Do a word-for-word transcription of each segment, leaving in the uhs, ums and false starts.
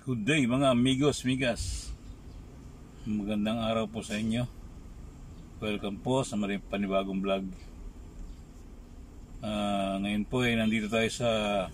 Good day mga amigos, migas. Magandang araw po sa inyo. Welcome po sa maraming panibagong vlog. uh, Ngayon po ay nandito tayo sa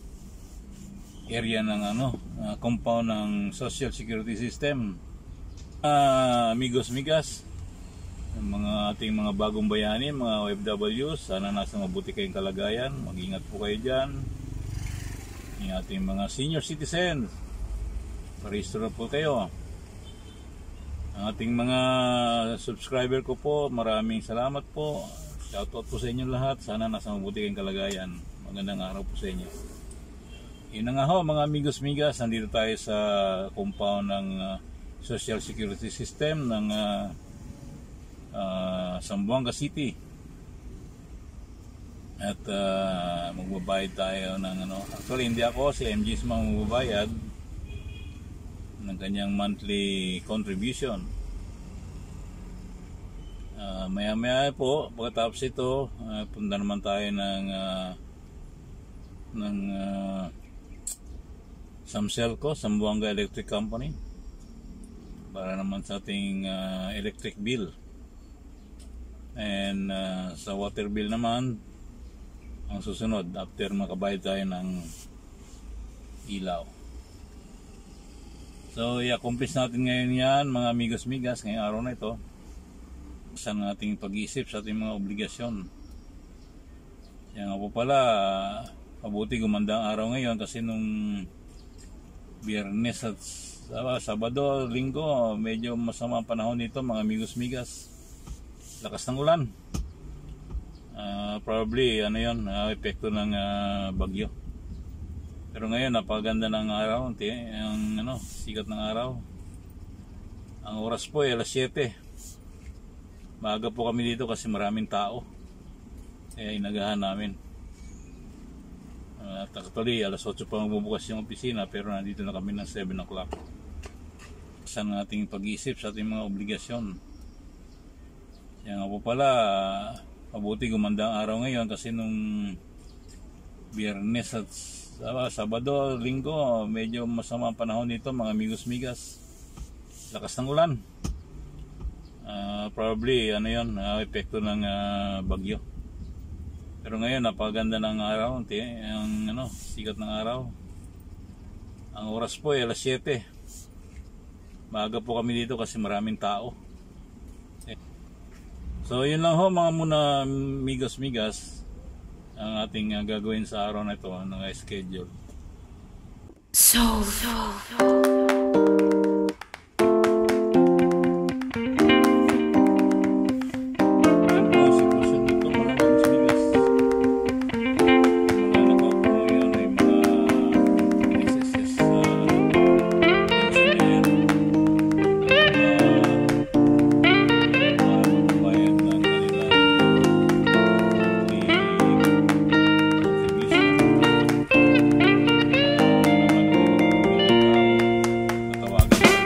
area ng ano, uh, compound ng Social Security System. uh, Amigos, migas, mga ating mga bagong bayani, mga O F Ws, sana nasa mabuti kayong kalagayan. Mag-ingat po kayo dyan. Yung ating mga senior citizens, parehistro na po kayo. Ang ating mga subscriber ko po, maraming salamat po. Shoutout po sa inyo lahat. Sana nasa mabuti kayong kalagayan. Magandang araw po sa inyo. Yun na nga ho mga amigos migas, nandito tayo sa compound ng uh, Social Security System ng uh, uh, Zamboanga City. At uh, magbabayad tayo ng ano. Actually hindi ako, si M G S magbabayad ng kanyang monthly contribution. Uh, maya maya po pagkatapos ito, uh, punta naman tayo ng uh, ng uh, Samselco, Zamboanga Electric Company, para naman sa ating uh, electric bill. And uh, sa water bill naman ang susunod after makabayad tayo ng ilaw. So, i-accomplish natin ngayon yan mga amigos migas ngayong araw na ito sa ating pag-iisip sa ating mga obligasyon. Kaya nga po pala, mabuti gumanda ang araw ngayon kasi nung Biyernes at uh, Sabado, Linggo, medyo masama ang panahon dito mga amigos migas. Lakas ng ulan. Uh, probably ano yun, uh, epekto ng uh, bagyo. Pero ngayon napaganda ng araw, ang ano, sikat ng araw. Ang oras po ay alas siyete. Maaga po kami dito kasi maraming tao. Kaya inagahan namin. At uh, actually alas otso pa magbubukas yung opisina, pero nandito na kami ng seven o'clock. Sa ating pag-iisip sa ating mga obligasyon. Kaya nga po pala, mabuti gumanda ang araw ngayon kasi nung Biyernes at Uh, Sabado, Linggo, medyo masama ang panahon dito mga amigos migas. Lakas ng ulan. Uh, probably ano yun, uh, epekto ng uh, bagyo. Pero ngayon napaganda ng araw, ang ano, sikat ng araw. Ang oras po ay alas siyete. Maaga po kami dito kasi maraming tao. So yun lang ho mga muna amigos migas ang ating uh, gagawin sa araw na ito ng schedule. So, so, so. Tawagan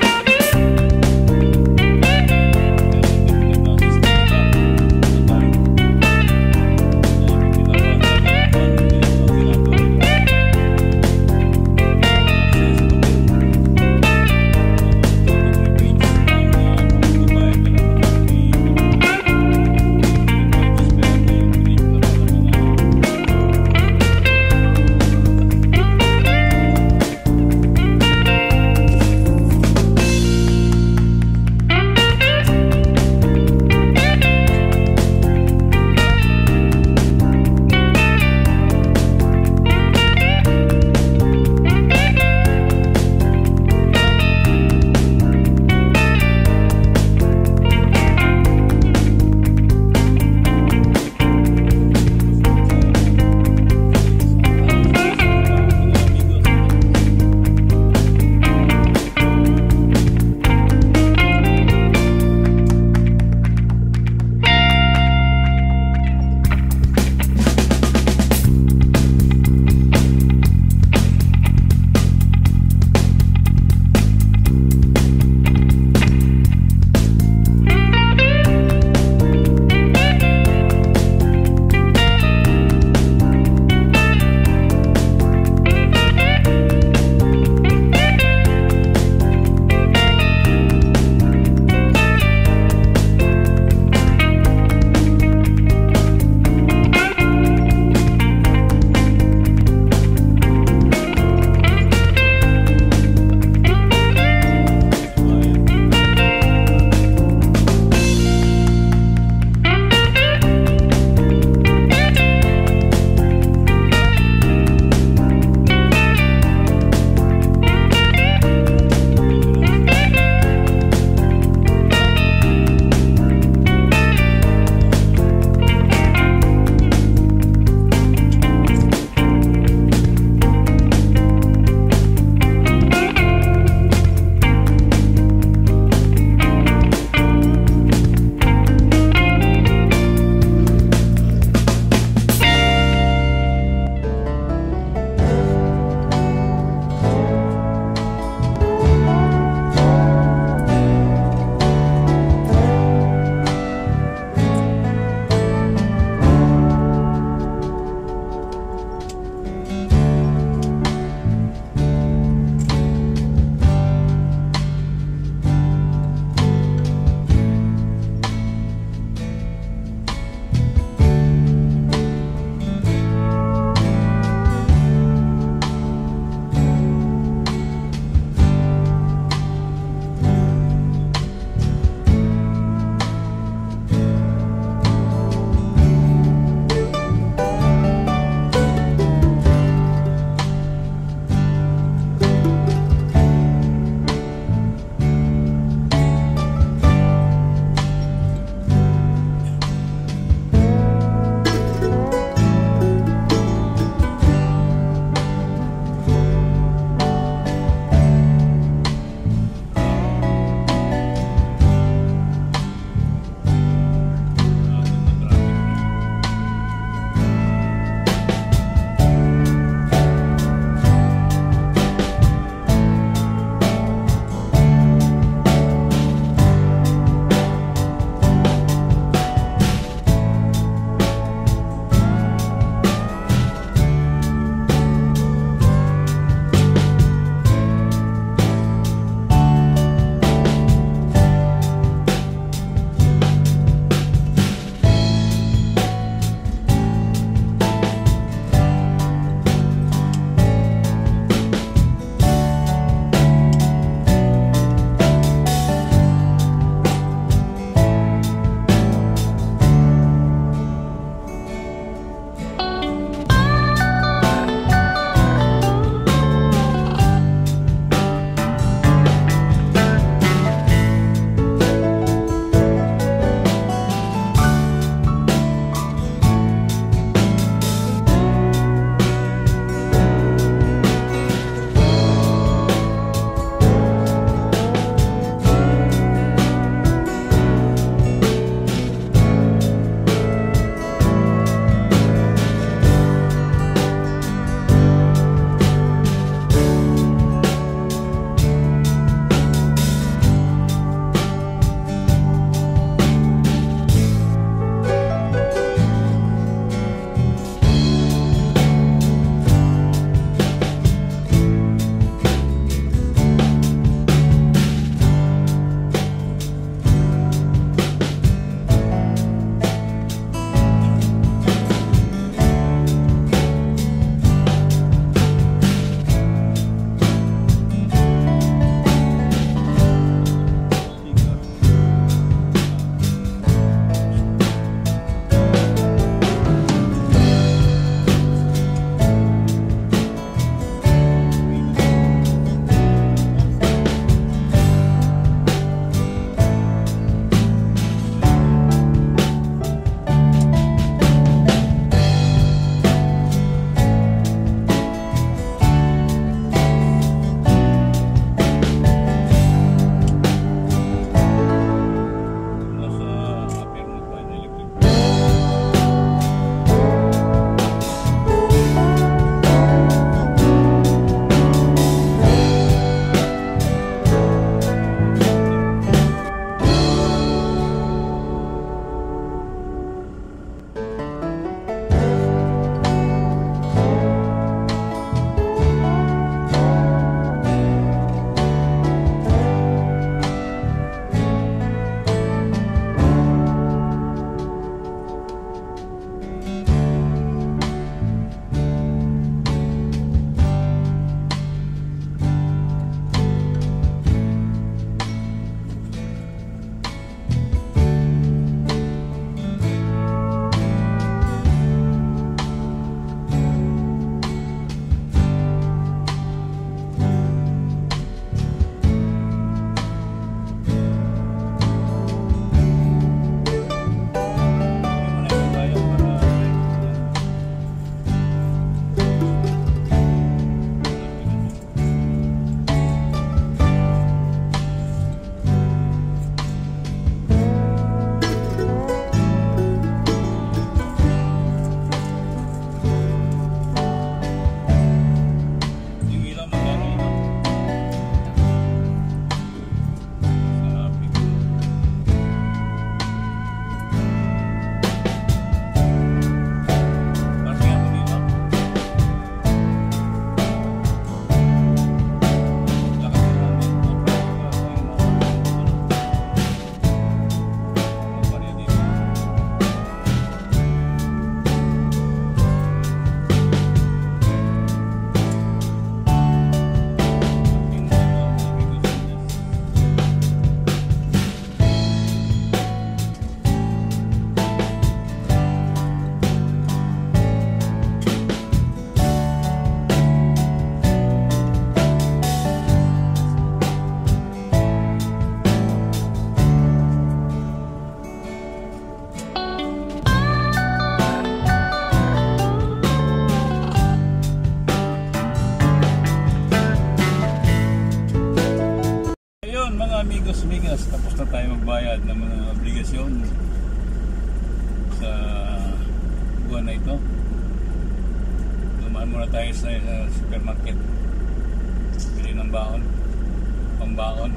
amigos, migas, tapos na tayo magbayad ng mga obligasyon sa buwan na ito. Dumaan muna tayo sa, sa supermarket. Bili ng baon. Pambaon.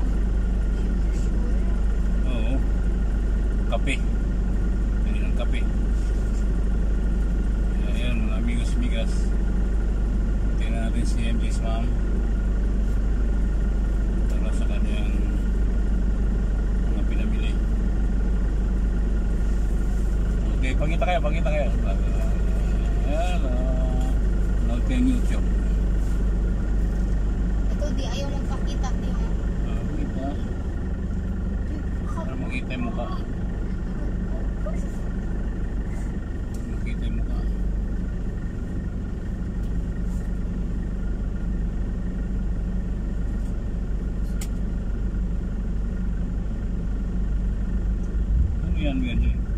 Oo. Kape. Bili ng kape. Ayan, mga amigos, migas. Tingnan natin si M J's ma'am. Para sa kanyang mga pinamili. Okay, pagkita kayo, pagkita kayo. Ayan, uh, nood kayong YouTube. Ito di ayaw magpakita di mo. Uh, kita. Para makita yung mukha. Makita yung mukha. Ano yan, yan, yan?